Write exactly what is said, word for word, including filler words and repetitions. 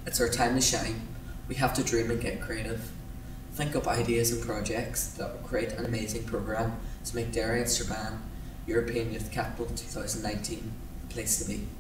It's our time to shine. We have to dream and get creative. Think up ideas and projects that will create an amazing programme to make Derry and Strabane European Youth Capital twenty nineteen the place to be.